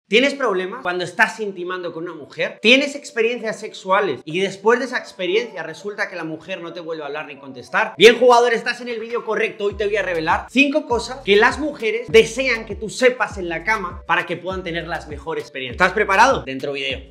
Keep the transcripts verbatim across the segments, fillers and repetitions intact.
¿Tienes problemas cuando estás intimando con una mujer? ¿Tienes experiencias sexuales y después de esa experiencia resulta que la mujer no te vuelve a hablar ni contestar? Bien, jugador, estás en el vídeo correcto. Hoy te voy a revelar cinco cosas que las mujeres desean que tú sepas en la cama para que puedan tener las mejores experiencias. ¿Estás preparado? Dentro vídeo.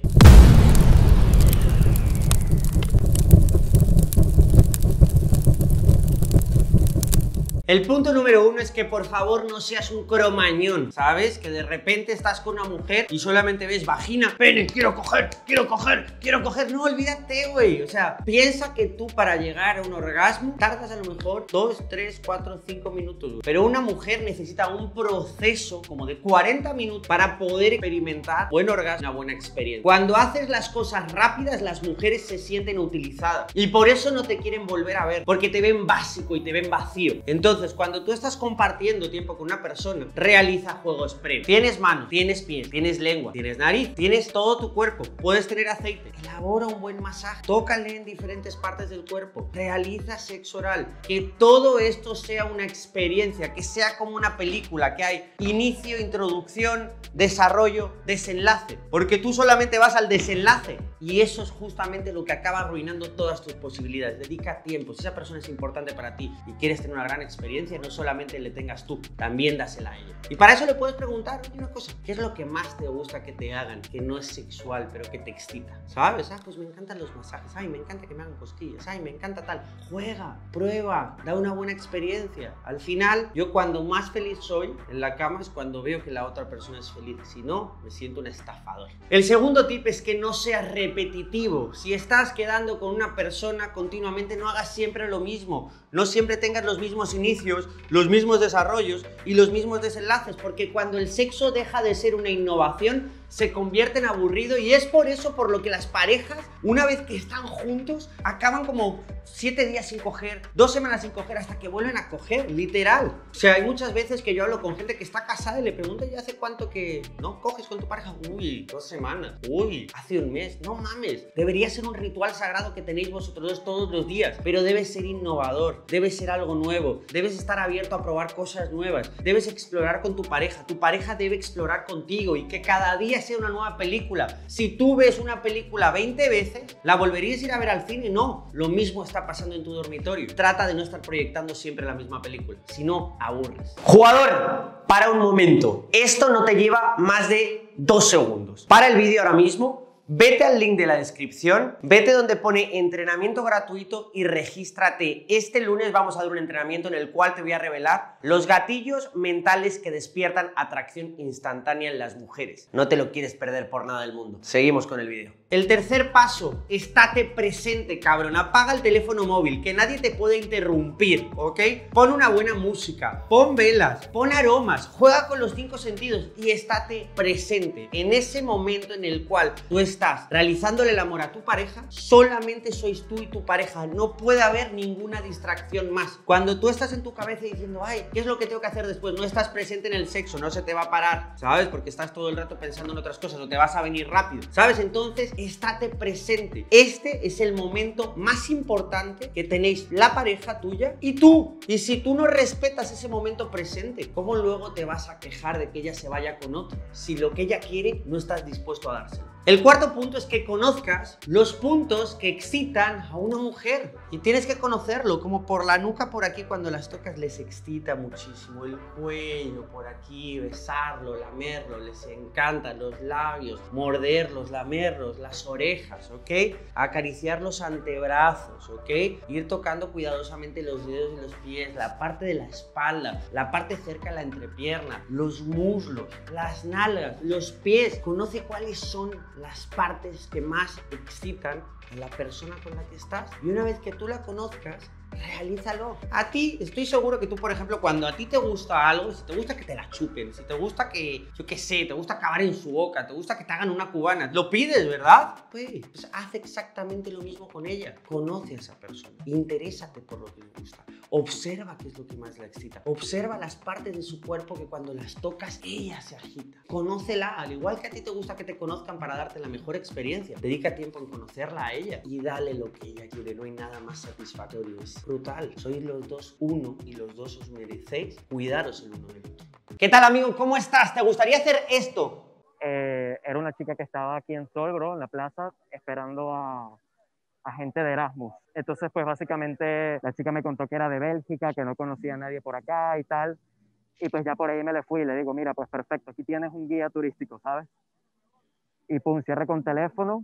El punto número uno es que por favor no seas un cromañón, ¿sabes? Que de repente estás con una mujer y solamente ves vagina, pene, quiero coger, quiero coger, quiero coger. No, olvídate, güey. O sea, piensa que tú para llegar a un orgasmo tardas a lo mejor dos, tres, cuatro, cinco minutos, güey. Pero una mujer necesita un proceso como de cuarenta minutos para poder experimentar buen orgasmo, una buena experiencia. Cuando haces las cosas rápidas, las mujeres se sienten utilizadas y por eso no te quieren volver a ver, porque te ven básico y te ven vacío. Entonces, Entonces, cuando tú estás compartiendo tiempo con una persona, realiza juegos previos. Tienes manos, tienes pies, tienes lengua, tienes nariz, tienes todo tu cuerpo, puedes tener aceite. Elabora un buen masaje, tócale en diferentes partes del cuerpo, realiza sexo oral. Que todo esto sea una experiencia, que sea como una película, que hay inicio, introducción, desarrollo, desenlace. Porque tú solamente vas al desenlace y eso es justamente lo que acaba arruinando todas tus posibilidades. Dedica tiempo. Si esa persona es importante para ti y quieres tener una gran experiencia, no solamente le tengas tú, también dásela a ella. Y para eso le puedes preguntar, oye, una cosa, ¿qué es lo que más te gusta que te hagan, que no es sexual, pero que te excita? ¿Sabes? Ah, pues me encantan los masajes, ay, me encanta que me hagan cosquillas, ay, me encanta tal. Juega, prueba, da una buena experiencia. Al final, yo cuando más feliz soy en la cama es cuando veo que la otra persona es feliz. Si no, me siento un estafador. El segundo tip es que no seas repetitivo. Si estás quedando con una persona continuamente, no hagas siempre lo mismo. No siempre tengas los mismos inicios, los mismos desarrollos y los mismos desenlaces, porque cuando el sexo deja de ser una innovación, se convierte en aburrido y es por eso por lo que las parejas, una vez que están juntos, acaban como siete días sin coger, dos semanas sin coger, hasta que vuelven a coger, literal. O sea, hay muchas veces que yo hablo con gente que está casada y le pregunto, ¿ya hace cuánto que no coges con tu pareja? Uy, dos semanas. Uy, hace un mes. No mames. Debería ser un ritual sagrado que tenéis vosotros dos todos los días, pero debe ser innovador, debe ser algo nuevo, debes estar abierto a probar cosas nuevas, debes explorar con tu pareja, tu pareja debe explorar contigo y que cada día sea una nueva película. Si tú ves una película veinte veces, ¿la volverías a ir a ver al cine? No. Lo mismo está pasando en tu dormitorio. Trata de no estar proyectando siempre la misma película, si no, aburres. Jugador, para un momento. Esto no te lleva más de dos segundos. Para el vídeo ahora mismo. Vete al link de la descripción, vete donde pone entrenamiento gratuito y regístrate. Este lunes vamos a dar un entrenamiento en el cual te voy a revelar los gatillos mentales que despiertan atracción instantánea en las mujeres. No te lo quieres perder por nada del mundo. Seguimos con el vídeo. El tercer paso, estate presente, cabrón. Apaga el teléfono móvil, que nadie te puede interrumpir, ¿ok? Pon una buena música, pon velas, pon aromas, juega con los cinco sentidos y estate presente. En ese momento en el cual tú estás estás realizándole el amor a tu pareja, solamente sois tú y tu pareja, no puede haber ninguna distracción más. Cuando tú estás en tu cabeza diciendo, ay, ¿qué es lo que tengo que hacer después? No estás presente en el sexo, no se te va a parar, ¿sabes? Porque estás todo el rato pensando en otras cosas o te vas a venir rápido, ¿sabes? Entonces, estate presente. Este es el momento más importante que tenéis la pareja tuya y tú. Y si tú no respetas ese momento presente, ¿cómo luego te vas a quejar de que ella se vaya con otro? Si lo que ella quiere no estás dispuesto a dárselo. El cuarto punto es que conozcas los puntos que excitan a una mujer y tienes que conocerlo, como por la nuca por aquí cuando las tocas les excita muchísimo, el cuello por aquí, besarlo, lamerlo, les encantan los labios, morderlos, lamerlos, las orejas, ¿ok? Acariciar los antebrazos, ¿ok? Ir tocando cuidadosamente los dedos de los pies, la parte de la espalda, la parte cerca de la entrepierna, los muslos, las nalgas, los pies. Conoce cuáles son las partes que más excitan a la persona con la que estás y una vez que tú la conozcas, realízalo. A ti, estoy seguro que tú, por ejemplo, cuando a ti te gusta algo, si te gusta que te la chupen, si te gusta que, yo qué sé, te gusta acabar en su boca, te gusta que te hagan una cubana, lo pides, ¿verdad? Pues, pues haz exactamente lo mismo con ella. Conoce a esa persona, interésate por lo que le gusta, observa qué es lo que más la excita, observa las partes de su cuerpo que cuando las tocas, ella se agita. Conócela, al igual que a ti te gusta que te conozcan para darte la mejor experiencia. Dedica tiempo en conocerla a ella y dale lo que ella quiere. No hay nada más satisfactorio. Es brutal. Sois los dos uno y los dos os merecéis cuidaros el uno del otro. ¿Qué tal, amigo? ¿Cómo estás? ¿Te gustaría hacer esto? Eh... era una chica que estaba aquí en Solbro, en la plaza, esperando a, a gente de Erasmus. Entonces, pues básicamente la chica me contó que era de Bélgica, que no conocía a nadie por acá y tal. Y pues ya por ahí me le fui y le digo, mira, pues perfecto, aquí tienes un guía turístico, ¿sabes? Y pum, cierre con teléfono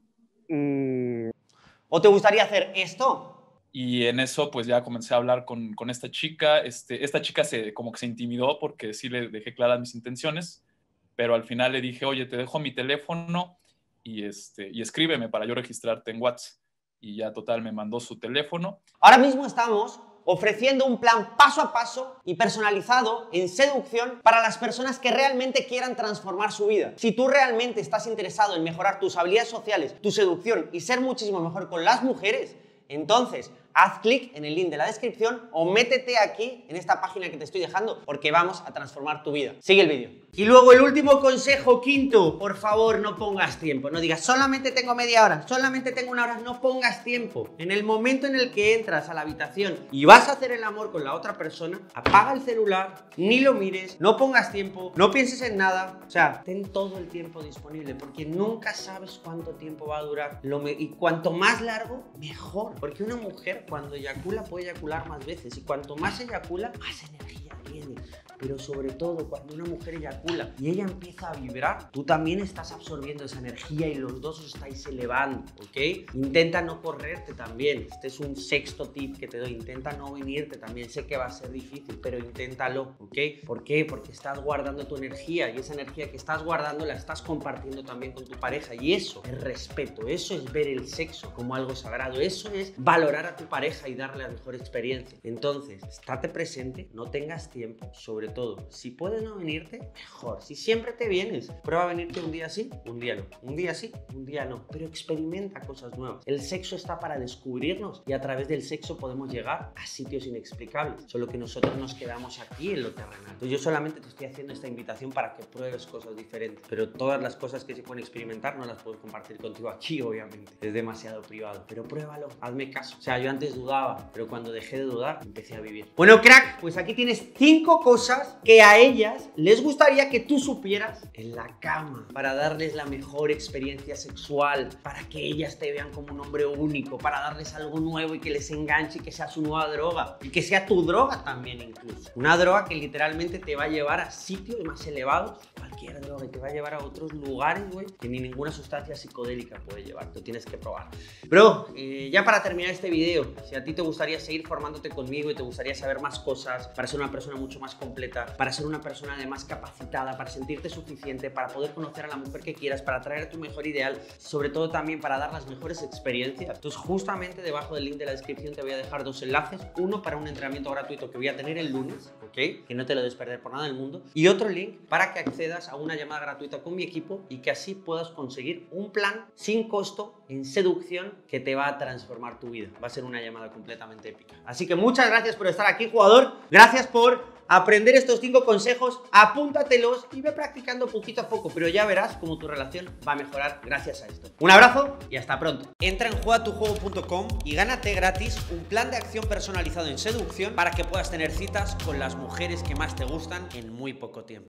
y... ¿O te gustaría hacer esto? Y en eso pues ya comencé a hablar con, con esta chica. Este, esta chica se, como que se intimidó porque sí le dejé claras mis intenciones, pero al final le dije, oye, te dejo mi teléfono y, este, y escríbeme para yo registrarte en WhatsApp. Y ya total me mandó su teléfono. Ahora mismo estamos ofreciendo un plan paso a paso y personalizado en seducción para las personas que realmente quieran transformar su vida. Si tú realmente estás interesado en mejorar tus habilidades sociales, tu seducción y ser muchísimo mejor con las mujeres, entonces haz clic en el link de la descripción o métete aquí en esta página que te estoy dejando porque vamos a transformar tu vida. Sigue el vídeo. Y luego el último consejo, quinto, por favor no pongas tiempo, no digas solamente tengo media hora, solamente tengo una hora, no pongas tiempo. En el momento en el que entras a la habitación y vas a hacer el amor con la otra persona, apaga el celular, ni lo mires, no pongas tiempo, no pienses en nada, o sea, ten todo el tiempo disponible porque nunca sabes cuánto tiempo va a durar lo me y cuanto más largo, mejor, porque una mujer cuando eyacula puede eyacular más veces y cuanto más eyacula, más energía tiene. Pero sobre todo cuando una mujer eyacula y ella empieza a vibrar, tú también estás absorbiendo esa energía y los dos os estáis elevando, ¿ok? Intenta no correrte también. Este es un sexto tip que te doy. Intenta no venirte también. Sé que va a ser difícil, pero inténtalo, ¿ok? ¿Por qué? Porque estás guardando tu energía y esa energía que estás guardando la estás compartiendo también con tu pareja y eso es respeto, eso es ver el sexo como algo sagrado, eso es valorar a tu pareja y darle la mejor experiencia. Entonces, estate presente, no tengas tiempo, sobre todo, si puedes no venirte, mejor. Si siempre te vienes, prueba a venirte un día sí, un día no, un día sí, un día no, pero experimenta cosas nuevas. El sexo está para descubrirnos y a través del sexo podemos llegar a sitios inexplicables, solo que nosotros nos quedamos aquí en lo terrenal. Entonces yo solamente te estoy haciendo esta invitación para que pruebes cosas diferentes, pero todas las cosas que se pueden experimentar no las puedo compartir contigo aquí, obviamente, es demasiado privado, pero pruébalo, hazme caso. O sea, yo antes dudaba, pero cuando dejé de dudar, empecé a vivir. Bueno, crack, pues aquí tienes cinco cosas que a ellas les gustaría que tú supieras en la cama para darles la mejor experiencia sexual, para que ellas te vean como un hombre único, para darles algo nuevo y que les enganche y que sea su nueva droga y que sea tu droga también incluso. Una droga que literalmente te va a llevar a sitios más elevados, cualquier droga, y te va a llevar a otros lugares, güey, que ni ninguna sustancia psicodélica puede llevar, tú tienes que probar. Bro, eh, ya para terminar este video, si a ti te gustaría seguir formándote conmigo y te gustaría saber más cosas para ser una persona mucho más completa, para ser una persona además capacitada, para sentirte suficiente, para poder conocer a la mujer que quieras, para traer tu mejor ideal, sobre todo también para dar las mejores experiencias. Entonces justamente debajo del link de la descripción te voy a dejar dos enlaces, uno para un entrenamiento gratuito que voy a tener el lunes, ¿ok? Que no te lo debes perder por nada del mundo, y otro link para que accedas a una llamada gratuita con mi equipo y que así puedas conseguir un plan sin costo en seducción que te va a transformar tu vida. Va a ser una llamada completamente épica. Así que muchas gracias por estar aquí, jugador. Gracias por aprender estos cinco consejos, apúntatelos y ve practicando poquito a poco, pero ya verás cómo tu relación va a mejorar gracias a esto. Un abrazo y hasta pronto. Entra en juega tu juego punto com y gánate gratis un plan de acción personalizado en seducción para que puedas tener citas con las mujeres que más te gustan en muy poco tiempo.